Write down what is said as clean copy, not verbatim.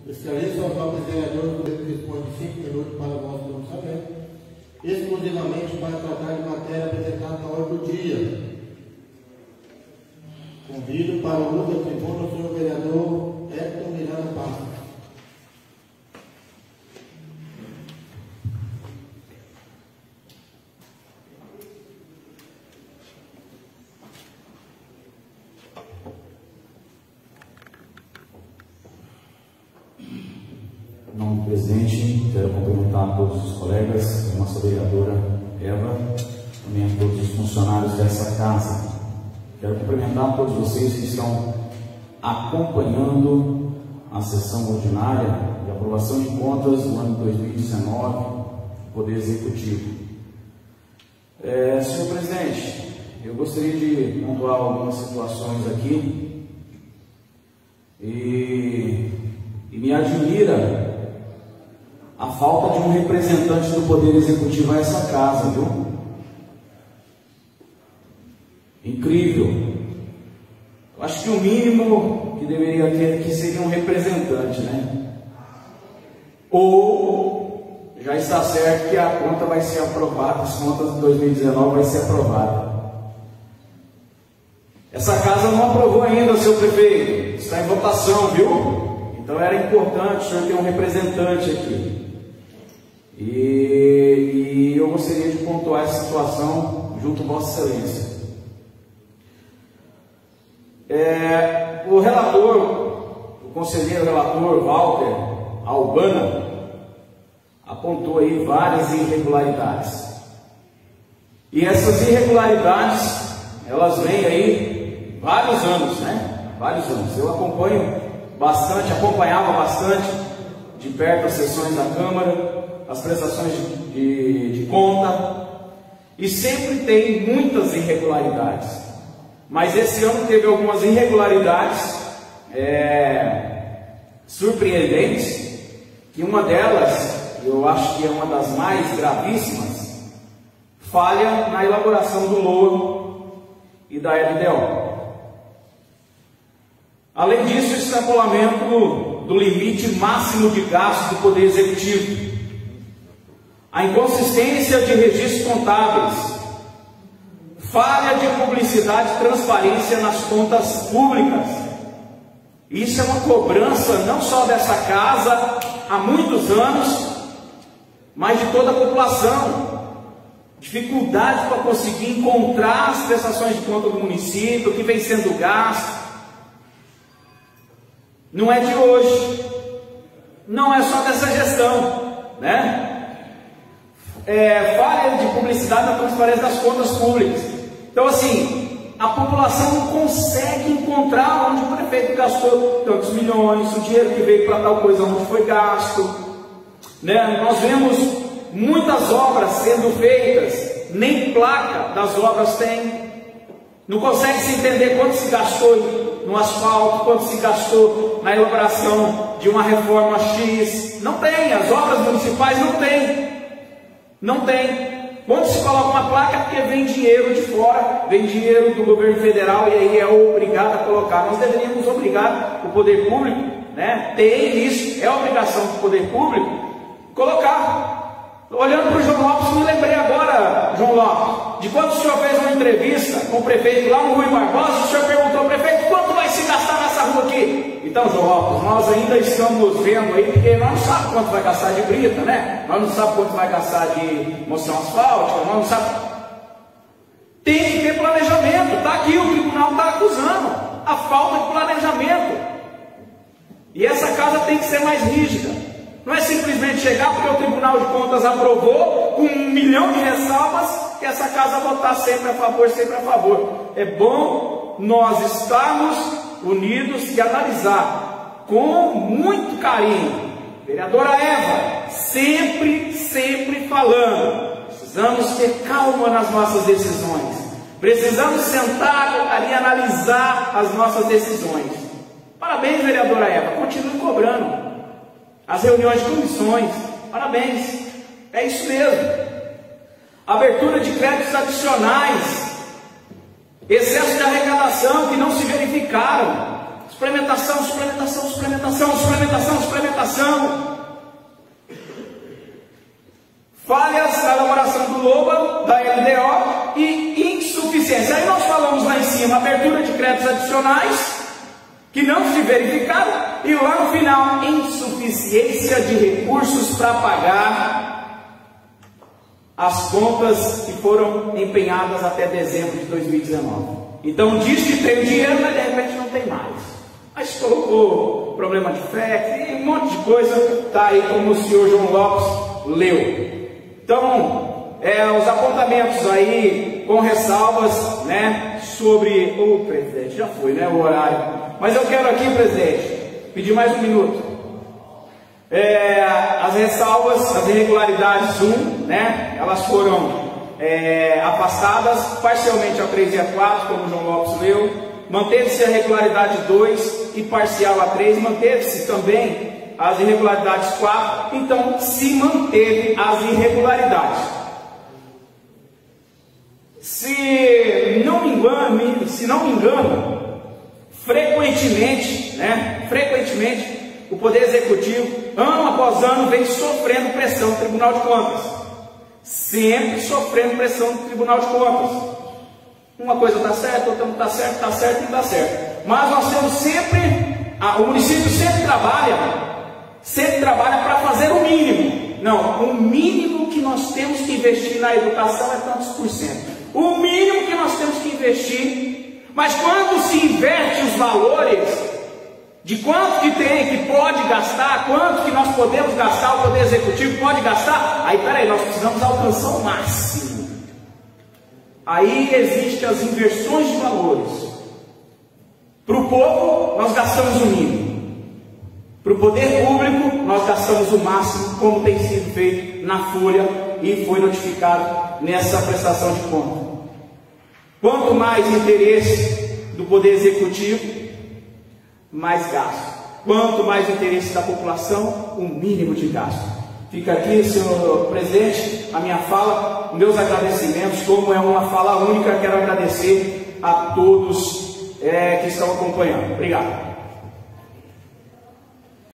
Esclareço aos nobres vereadores que o texto dispõe de 5 minutos para o vosso pronunciamento, exclusivamente para tratar de matéria apresentada na ordem do dia. Convido para o uso da tribuna o senhor vereador Hector Miranda Passos. Em nome do presidente, quero cumprimentar todos os colegas, a nossa vereadora Eva, também a todos os funcionários dessa casa. Quero cumprimentar todos vocês que estão acompanhando a sessão ordinária de aprovação de contas do ano 2019 do Poder Executivo. Senhor presidente, eu gostaria de pontuar algumas situações aqui e me admira a falta de um representante do Poder Executivo a essa casa, viu? Incrível. Eu acho que o mínimo que deveria ter aqui seria um representante, né? Ou já está certo que a conta vai ser aprovada, as contas de 2019 vai ser aprovada. Essa casa não aprovou ainda, seu prefeito. Está em votação, viu? Então era importante o senhor ter um representante aqui. E eu gostaria de pontuar essa situação junto a Vossa Excelência. O relator, o conselheiro relator Walter Albana, apontou aí várias irregularidades. E essas irregularidades, elas vêm aí vários anos, né? Vários anos. Eu acompanhava bastante de perto as sessões da Câmara, as prestações de conta, e sempre tem muitas irregularidades. Mas esse ano teve algumas irregularidades surpreendentes, que uma delas, eu acho que é uma das mais gravíssimas, falha na elaboração do louro e da LDO. Além disso, o extrapolamento do limite máximo de gastos do Poder Executivo, a inconsistência de registros contábeis, falha de publicidade e transparência nas contas públicas. Isso é uma cobrança não só dessa casa há muitos anos, mas de toda a população. Dificuldade para conseguir encontrar as prestações de conta do município, o que vem sendo gasto. Não é de hoje, não é só dessa gestão, né? Falha de publicidade e transparência das contas públicas. Então, assim, a população não consegue encontrar onde o prefeito gastou tantos milhões, o dinheiro que veio para tal coisa, onde foi gasto, né? Nós vemos muitas obras sendo feitas, nem placa das obras tem. Não consegue se entender quanto se gastou no asfalto, quanto se gastou na elaboração de uma reforma X. Não tem, as obras municipais não tem. Não tem. Quando se coloca uma placa é porque vem dinheiro de fora, vem dinheiro do governo federal e aí é obrigado a colocar. Nós deveríamos obrigar o poder público, né? Tem isso, é obrigação do poder público, colocar. Olhando para o João Lopes, me lembrei agora, João Lopes, de quando o senhor fez uma entrevista com o prefeito lá no Rui Barbosa, o senhor perguntou, prefeito, quanto vai se gastar nessa rua aqui? Então, João Lopes, nós ainda estamos vendo aí, porque nós não sabemos quanto vai gastar de brita, né? Nós não sabemos quanto vai gastar de moção asfáltica, nós não sabemos. Tem que ter planejamento, está aqui, o tribunal está acusando a falta de planejamento. E essa casa tem que ser mais rígida. Não é simplesmente chegar porque o Tribunal de Contas aprovou com 1 milhão de ressalvas que essa casa votar sempre a favor, sempre a favor. É bom nós estarmos unidos e analisar com muito carinho. Vereadora Eva, sempre falando, precisamos ter calma nas nossas decisões. Precisamos sentar ali e analisar as nossas decisões. Parabéns, vereadora Eva, continue cobrando. As reuniões de comissões, parabéns, é isso mesmo. Abertura de créditos adicionais, excesso de arrecadação que não se verificaram, suplementação, fiscalização, falhas na elaboração do LOBA, da LDO e insuficiência. Aí nós falamos lá em cima, abertura de créditos adicionais, que não se verificaram, e lá no final, insuficiência de recursos para pagar as contas que foram empenhadas até dezembro de 2019. Então diz que tem o dinheiro, mas de repente não tem mais. Mas colocou problema de fé, tem um monte de coisa, está aí como o senhor João Lopes leu. Então, os apontamentos aí com ressalvas, né, sobre o presidente, já foi, né, o horário. Mas eu quero aqui, presidente, pedir mais um minuto. As ressalvas, as irregularidades 1, né, elas foram afastadas, parcialmente a 3 e a 4, como o João Lopes leu. Manteve-se a irregularidade 2 e parcial a 3, manteve-se também as irregularidades 4, então se manteve as irregularidades. Se não me engano, frequentemente, o Poder Executivo, ano após ano, vem sofrendo pressão do Tribunal de Contas. Sempre sofrendo pressão do Tribunal de Contas. Uma coisa está certa, outra não está certa, está certo e não está certo. Mas nós temos sempre, o município sempre trabalha para fazer o mínimo. Não, o mínimo que nós temos que investir na educação é tantos por cento. O mínimo que nós temos que investir, mas quando se inverte os valores de quanto que tem, que pode gastar, quanto que nós podemos gastar, o Poder Executivo pode gastar, aí peraí, nós precisamos alcançar o máximo. Aí existem as inversões de valores. Para o povo, nós gastamos o mínimo. Para o poder público, nós gastamos o máximo, como tem sido feito na Folha e foi notificado nessa prestação de conta. Quanto mais interesse do Poder Executivo, mais gasto. Quanto mais interesse da população, o mínimo de gasto. Fica aqui, senhor presidente, a minha fala, meus agradecimentos. Como é uma fala única, quero agradecer a todos que estão acompanhando. Obrigado.